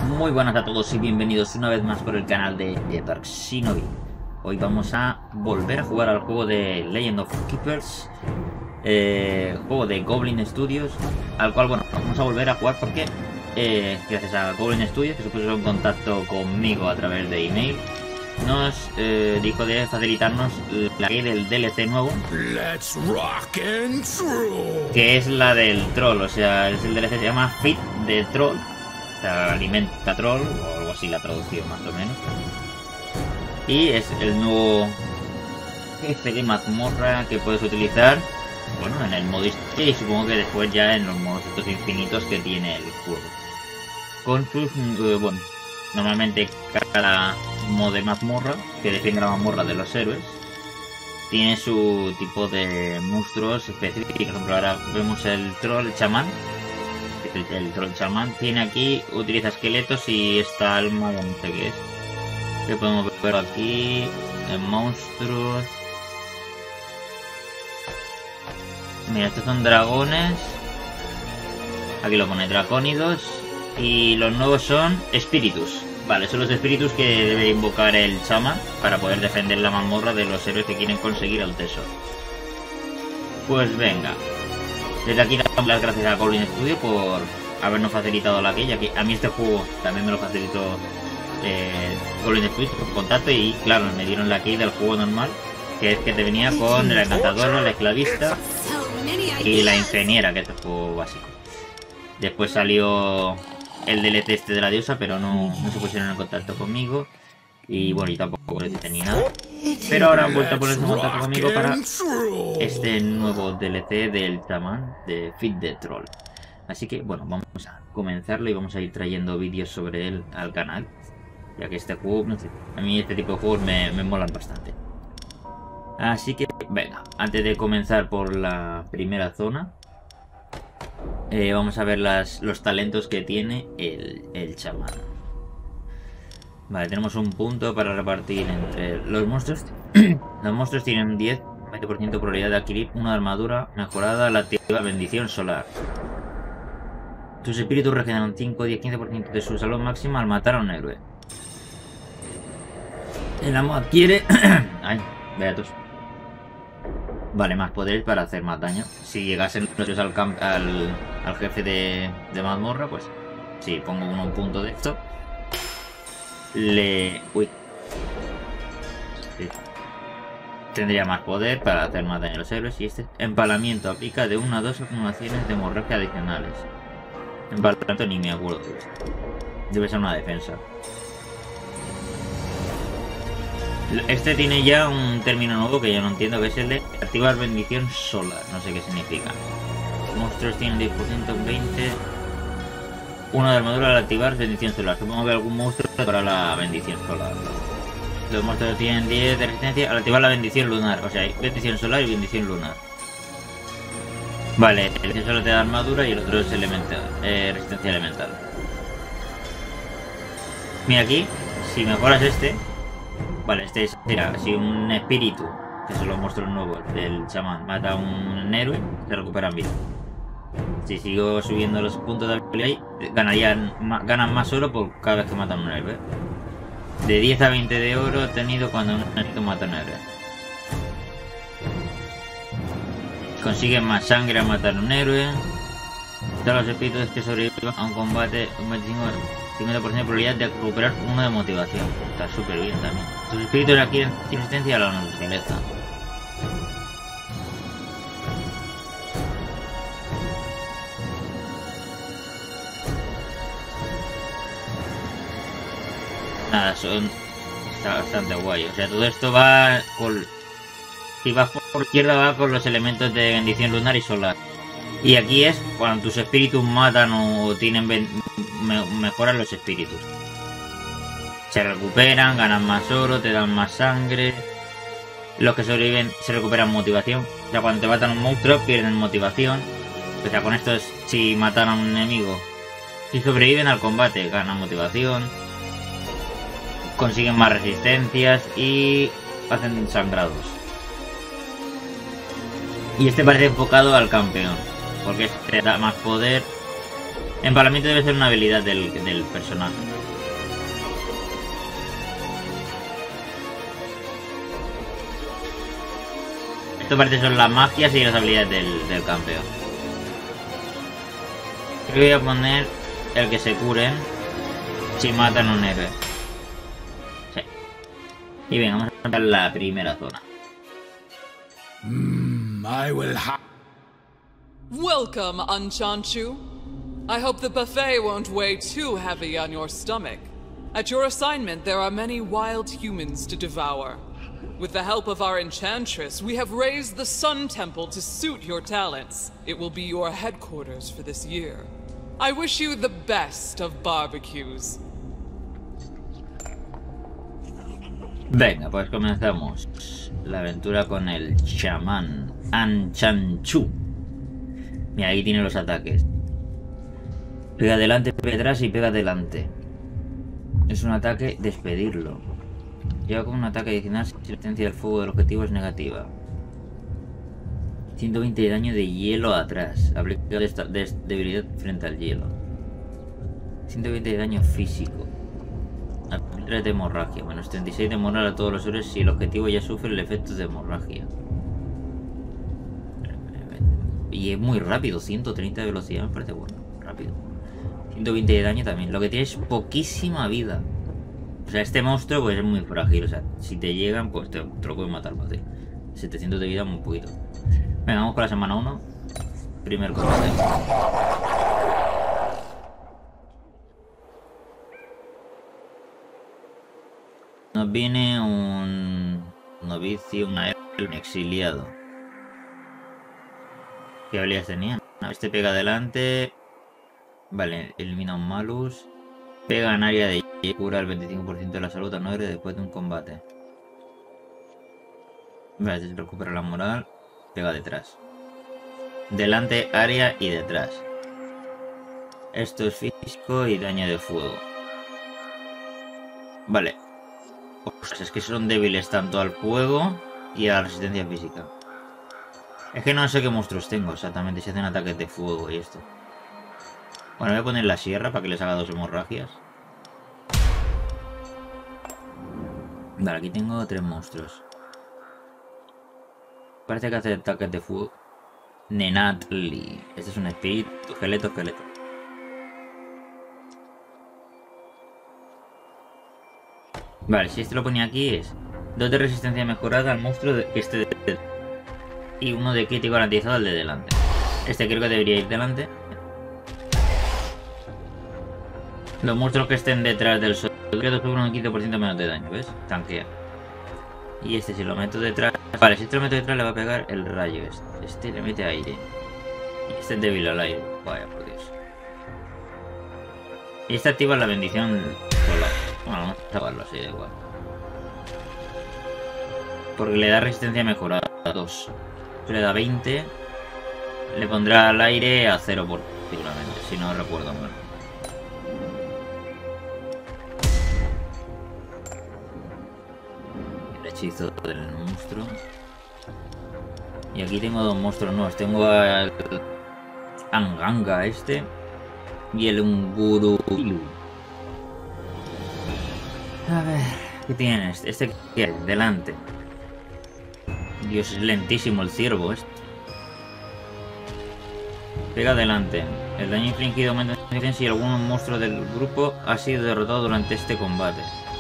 Muy buenas a todos y bienvenidos una vez más por el canal de Dark Shinobi. Hoy vamos a volver a jugar al juego de Legend of Keepers, juego de Goblin Studios, al cual, bueno, vamos a volver a jugar porque gracias a Goblin Studios, que se puso en contacto conmigo a través de email, nos dijo de facilitarnos la key del DLC nuevo, Let's rock and roll. que es la del troll. O sea, es el DLC, se llama Feed the Troll, o sea, alimenta troll o algo así la traducción más o menos, y es el nuevo jefe de mazmorra que puedes utilizar, bueno, en el modo historia y supongo que después ya en los modos estos infinitos que tiene el juego, con sus bueno, normalmente cada modo de mazmorra que defiende la mazmorra de los héroes tiene su tipo de monstruos específicos. Por ejemplo, ahora vemos el troll, el chamán. El troll chamán tiene aquí, utiliza esqueletos y esta alma de no sé qué es, que podemos ver aquí en monstruos. Mira, estos son dragones, aquí lo pone dracónidos, y los nuevos son espíritus. Vale, son los espíritus que debe invocar el chamán para poder defender la mazmorra de los héroes que quieren conseguir el tesoro. Pues venga, desde aquí damos las gracias a Goblin Studio por habernos facilitado la key, ya que a mí este juego también me lo facilitó Goblin Studio por contacto, y claro, me dieron la key del juego normal, que es que te venía con el encantador, la esclavista y la ingeniera, que es el juego básico. Después salió el DLC este de la diosa, pero no se pusieron en contacto conmigo, y bueno, y tampoco les dije ni nada. Pero ahora han vuelto a ponerse en contacto conmigo para este nuevo DLC del chamán de Feed the Troll. Así que bueno, vamos a comenzarlo y vamos a ir trayendo vídeos sobre él al canal, ya que este juego, no sé, a mí este tipo de juegos me molan bastante. Así que venga, antes de comenzar por la primera zona, vamos a ver los talentos que tiene el chamán. Vale, tenemos un punto para repartir entre los monstruos. Los monstruos tienen 20% de probabilidad de adquirir una armadura mejorada al activar bendición solar. Sus espíritus regeneran 5, 10, 15% de su salud máxima al matar a un héroe. El amo adquiere... Ay, beatos. Vale, más poderes para hacer más daño. Si llegasen los al jefe de mazmorra, pues si pongo un punto de esto, uy. Sí. Tendría más poder para hacer más daño a los héroes. Y este empalamiento aplica de 1 a 2 acumulaciones de hemorragia adicionales. Empalamiento ni me acuerdo de esto. Debe ser una defensa. Este tiene ya un término nuevo que yo no entiendo, que es el de activar bendición solar. No sé qué significa. Los monstruos tienen 10%, 20%. Una de armadura al activar bendición solar. Supongo que algún monstruo para la bendición solar. Los monstruos tienen 10 de resistencia al activar la bendición lunar. O sea, hay bendición solar y bendición lunar. Vale, el bendición solar te da armadura y el otro es resistencia elemental. Mira aquí, si mejoras este... Vale, este será si un espíritu, que son los monstruos nuevos del chamán, mata a un héroe, se recuperan vida. Si sigo subiendo los puntos de habilidad, ganan más oro por cada vez que matan a un héroe. De 10 a 20 de oro obtenido cuando un enemigo mata a un héroe. Consiguen más sangre al matar a un héroe. Todos los espíritus que sobreviven a un combate, un 50% de probabilidad de recuperar uno de motivación. Está súper bien también. Tus espíritus adquieren resistencia a la naturaleza. Nada, está bastante guay. O sea, todo esto va con... Si vas por izquierda va con los elementos de bendición lunar y solar. Y aquí es cuando tus espíritus matan o tienen mejoran los espíritus. Se recuperan, ganan más oro, te dan más sangre. Los que sobreviven se recuperan motivación. O sea, cuando te matan a un monstruo pierden motivación. O sea, con estos, si matan a un enemigo, si sobreviven al combate, ganan motivación. Consiguen más resistencias y hacen sangrados. Y este parece enfocado al campeón, porque este da más poder Empalamiento debe ser una habilidad del personaje. Esto parece son las magias y las habilidades del campeón. Creo que voy a poner el que se curen si matan a un héroe. Sí. Y venga, vamos a empezar la primera zona. I will Welcome, Unchanchu. I hope the buffet won't weigh too heavy on your stomach. At your assignment, there are many wild humans to devour. With the help of our enchantress, we have raised the Sun Temple to suit your talents. It will be your headquarters for this year. I wish you the best of barbecues. Venga, pues comenzamos la aventura con el chamán Unchanchu. Mira, ahí tiene los ataques. Pega adelante, pega atrás y pega adelante. Es un ataque despedirlo. Lleva como un ataque adicional si la resistencia del fuego del objetivo es negativa. 120 de daño de hielo atrás. Aplica debilidad frente al hielo. 120 de daño físico. 3 de hemorragia. Menos 36 de moral a todos los héroes si el objetivo ya sufre el efecto de hemorragia. Y es muy rápido. 130 de velocidad me parece bueno. Rápido. 120 de daño también. Lo que tiene es poquísima vida. O sea, este monstruo pues es muy frágil. O sea, si te llegan, pues te lo pueden matar fácil. 700 de vida, muy poquito. Venga, vamos con la semana 1. Primer combate. Nos viene un novicio, un exiliado. ¿Qué habilidades tenía? Este pega adelante. Vale, elimina un malus. Pega en área de cura el 25% de la salud a 9 después de un combate. Vale, este se recupera la moral. Pega detrás. Delante, área y detrás. Esto es físico y daño de fuego. Vale. Ostras, es que son débiles tanto al fuego y a la resistencia física. Es que no sé qué monstruos tengo exactamente, si hacen ataques de fuego y esto. Bueno, voy a poner la sierra para que les haga 2 hemorragias. Vale, aquí tengo 3 monstruos. Parece que hace ataques de fuego. Nenatli. Este es un espíritu. Esqueleto. Vale, si este lo ponía aquí es 2 de resistencia mejorada al monstruo que esté de... y 1 de crítico garantizado al de delante. Este creo que debería ir delante. Los monstruos que estén detrás del sol sufren un 15% menos de daño, ¿ves? Tanquea. Y este si lo meto detrás... Vale, si este lo meto detrás le va a pegar el rayo este. Este le mete aire. Y este es débil al aire. Vaya, por Dios. Y este activa la bendición sola. Bueno, vamos a acabarlo así, da igual. Porque le da resistencia mejorada a 2. Le da 20. Le pondrá al aire a 0 seguramente, si no recuerdo mal. El hechizo del monstruo. Y aquí tengo 2 monstruos nuevos. Tengo al Anganga este. Y el Unguruilu. A ver, ¿qué tienes? Este que es delante. Dios, es lentísimo el ciervo este. Pega adelante. El daño infligido aumenta si algún monstruo del grupo ha sido derrotado durante este combate.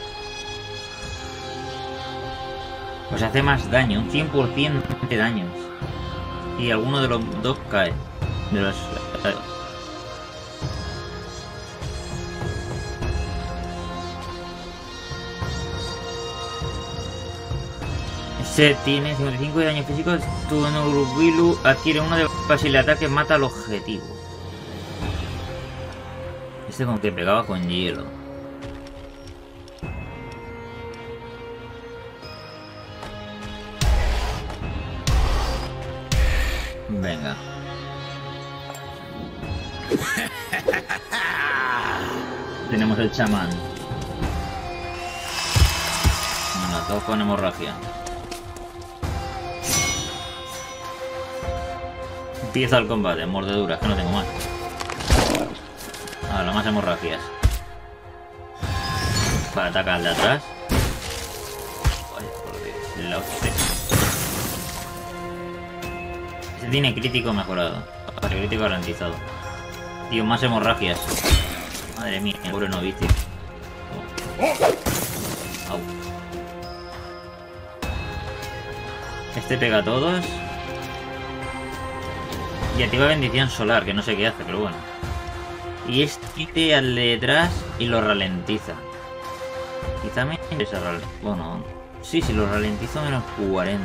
Pues hace más daño, un 100% de daños. Y alguno de los 2 cae. De los... Este tiene 55 de daño físico. Tu Nurubilu adquiere 1 de fácil ataque, mata al objetivo. Este con que pegaba con hielo. Venga. Tenemos el chamán. Bueno, todo con hemorragia. Empieza el combate, mordeduras, que no tengo más. Ahora, más hemorragias. Para atacar al de atrás. Vaya, por Dios. La hostia. Este tiene crítico mejorado. Crítico garantizado. Tío, más hemorragias. Madre mía, pobre novicio. Oh. Au. Este pega a todos. Y activa bendición solar, que no sé qué hace, pero bueno. Y este al de detrás y lo ralentiza. Quizá me interesa bueno, sí, si lo ralentizo menos 40.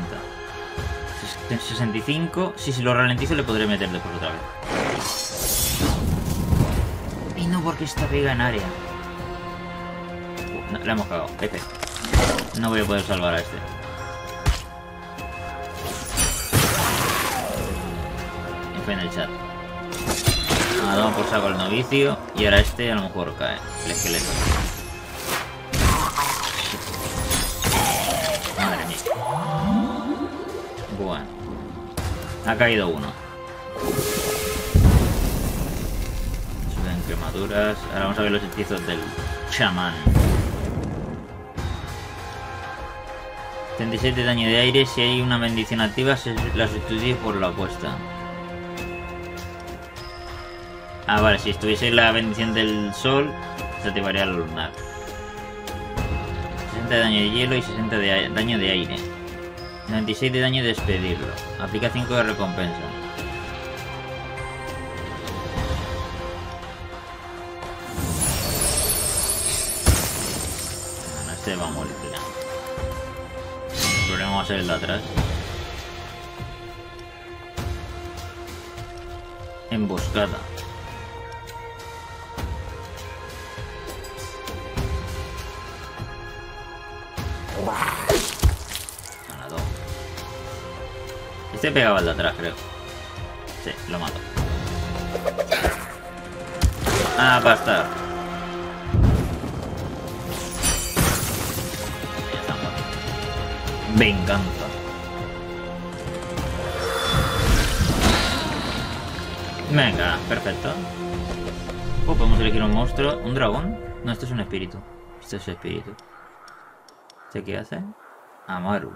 65. Sí, si lo ralentizo le podré meter después otra vez. Y no porque esta pega en área. No, la hemos cagado. F. No voy a poder salvar a este. F en el chat. Ahora damos por saco al novicio. Y ahora este a lo mejor cae. El esqueleto. Madre mía. Bueno. Ha caído uno. Suben quemaduras. Ahora vamos a ver los hechizos del chamán. 37 de daño de aire. Si hay una bendición activa, se la sustituye por la opuesta. Ah, vale, si estuviese la bendición del sol, se activaría el lunar. 60 de daño de hielo y 60 de daño de aire. 96 de daño de despedirlo. Aplica 5 de recompensa. Bueno, este va a morir ya. El problema va a ser el de atrás. Emboscada. Ganador. Este pegaba al de atrás, creo. Sí, lo mato. Ah, basta. Ya está muerto. Venganza. Venga, perfecto. Podemos elegir un monstruo. ¿Un dragón? No, este es un espíritu. Este es espíritu. ¿Este qué hace? Amaru.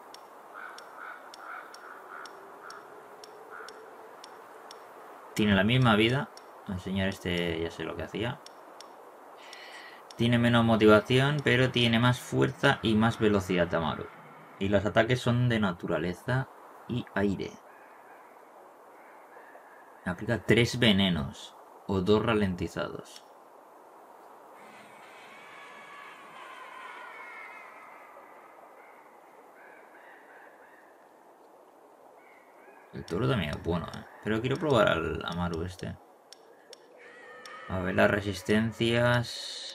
Tiene la misma vida. Voy a enseñar este, ya sé lo que hacía. Tiene menos motivación, pero tiene más fuerza y más velocidad Amaru. Y los ataques son de naturaleza y aire. Aplica 3 venenos o 2 ralentizados. El toro también es bueno, pero quiero probar al Amaru este. A ver las resistencias.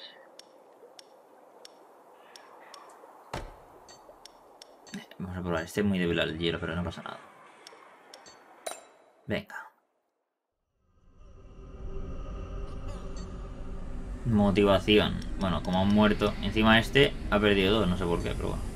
Vamos a probar. Este es muy débil al hielo, pero no pasa nada. Venga. Motivación. Bueno, como han muerto. Encima este ha perdido 2, no sé por qué, pero bueno.